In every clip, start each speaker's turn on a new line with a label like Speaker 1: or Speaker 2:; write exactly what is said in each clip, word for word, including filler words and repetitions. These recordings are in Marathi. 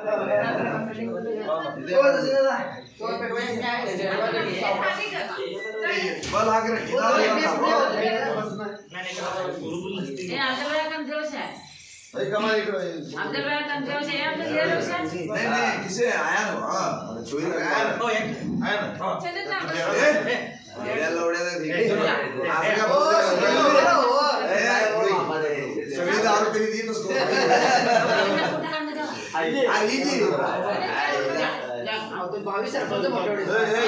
Speaker 1: किसे आया ना चोरी आया ना आया ना उड्या उड्या सगळी दारू तरी दी नसतो आई जी बावीस सरपंच मोठे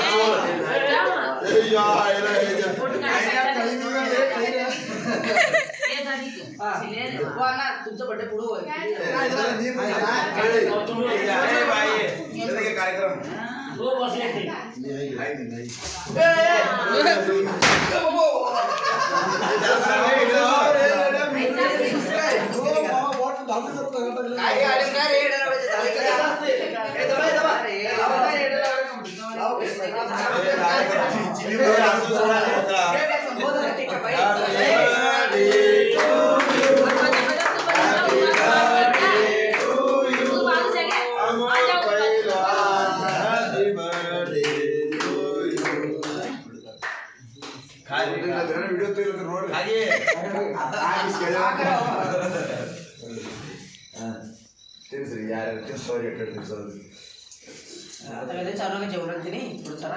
Speaker 1: तुमचा बर्थडे पुढे होईल कार्यक्रम आता कधी चालू का जेवणाची नाही थोडं चला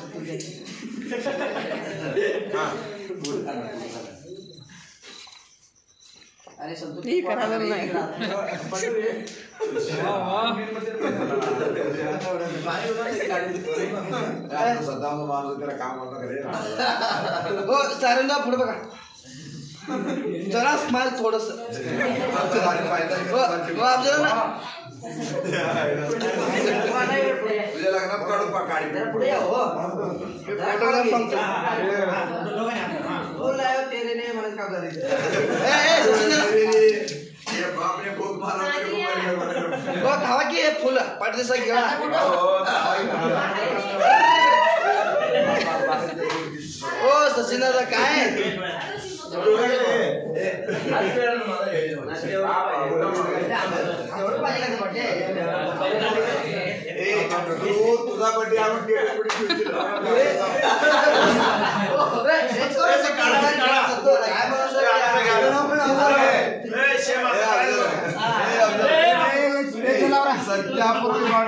Speaker 1: अरे संतोष करायला नाही काम साऱ्यांना पुढे बघा जरा स्माइल थोडस तुझ्या लग्नात काढून पा गाडी पुढे या हो फोटोग्राफ सांगतो हो लायो तेरे ने मला काम करायचं ए ए ये बाप ने बहुत मारा मेरे को वो खावा की हे फुल पाटलीसा घेऊन ओ सचिनदा काय तुझा बर्थडे आपण सध्या